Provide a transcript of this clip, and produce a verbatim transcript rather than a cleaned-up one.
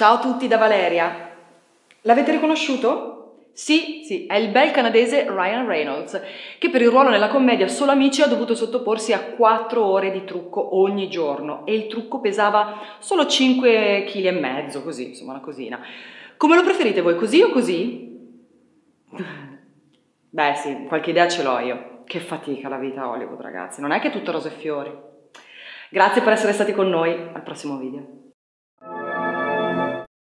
Ciao a tutti da Valeria. L'avete riconosciuto? Sì, sì, è il bel canadese Ryan Reynolds, che per il ruolo nella commedia Solo Amici ha dovuto sottoporsi a quattro ore di trucco ogni giorno e il trucco pesava solo cinque chili e mezzo, così, insomma, una cosina. Come lo preferite voi, così o così? Beh sì, qualche idea ce l'ho io. Che fatica la vita a Hollywood, ragazzi, non è che è tutto rose e fiori. Grazie per essere stati con noi, al prossimo video.